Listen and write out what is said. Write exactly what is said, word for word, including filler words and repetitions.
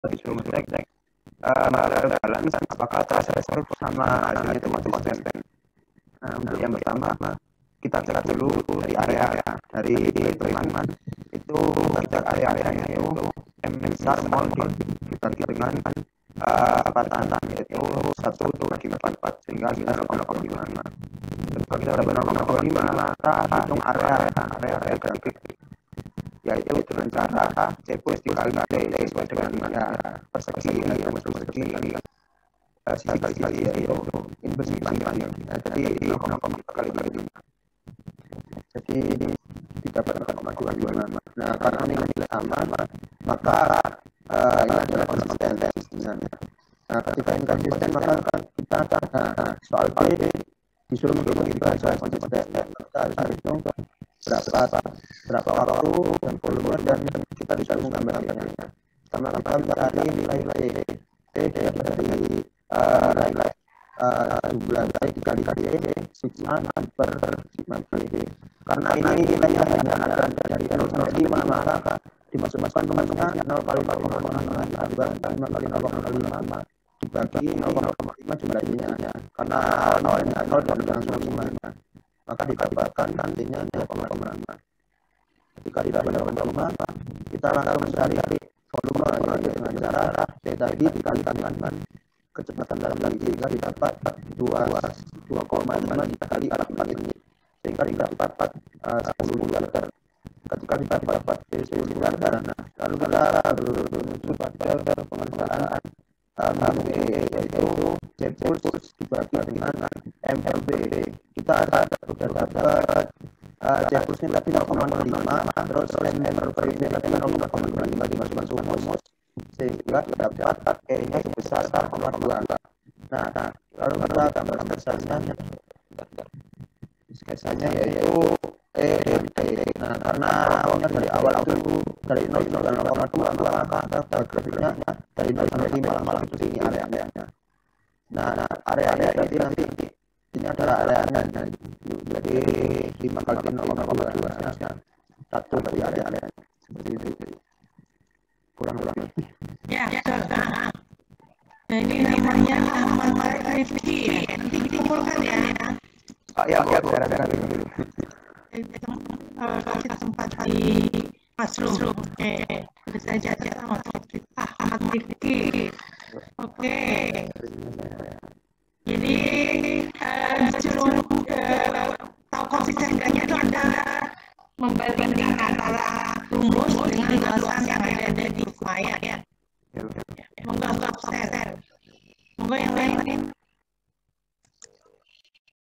disuruh ngecek uh, balance apakah transfer sama hasilnya itu konsisten. Nah, untuk yang pertama kita cek dulu dari area dari teman itu kita cek area-areanya itu M besar mall dibagi dengan uh, kepatan yaitu satu bagi empat sehingga kita nol koma lima. Setelah kita dapat nol koma lima maka hitung area area area grafik yaitu dengan cara C plus dikali D sesuai dengan ya persegi ya persegi sekali sekali yaitu ini bersih panjang jadi nol koma lima kali lima jadi didapat nol koma dua dua. Nah karena nilai sama maka uh, ini adalah konsisten sebenarnya. Nah ketika ini konsisten maka kita nah, soal B disuruh menghitung bahasa konsisten kita harus menghitung berapa berapa waktu dan volume dan kita disuruh menggambarkannya. Sama kita mencari nilai-nilai T dari uh, nilai uh, jumlah T dikali kali sigma per sigma T. Karena ini nilainya hanya ada dari nol sampai lima maka dimasukkan kemasukannya nol kali nol koma lima dibagi lima kali nol koma lima dibagi nol koma lima jumlahnya karena nol nol dan langsung lima maka didapatkan nantinya nol koma lima. Ketika didapat nol koma lima kita langsung mencari volume yaitu dengan cara T tadi dikalikan kecepatan dalam lagi sehingga didapat dua koma lima dikali empat ini sehingga didapat uh, sepuluh liter. Ketika didapat sepuluh liter lalu kita menuju pada pengerjaan um, yaitu C plus dibagi dengan M L B. Kita ada sudah dapat uh, C plusnya tadi nol koma lima terus M L B nya tadi nol koma lima dimasukkan sumus sehingga dapat E-nya sebesar nol koma dua. Nah, lalu kita tambah sketsanya sketsanya yaitu E dan T. Nah, karena awalnya dari awal itu dari nol dan nol koma dua maka grafiknya dari nol sampai lima malah itu ini area-area. Nah, area-area berarti nanti ini adalah area-area jadi lima kali nol koma dua satu dari area-area seperti itu. Kurang-kurang lebih. Ya, nah, ini namanya manfaat Rifki. Nanti dikumpulkan ya. Oh ya, ya, daerah-daerah dulu. Kita sempat di Masrum. Oke, bisa saja sama kita Ahmad Rifki. Oke. Jadi disuruh tahu konsistensinya itu adalah membandingkan antara rumus dengan ulasan yang ada di Maya ya. Monggo absen. Monggo yang lain.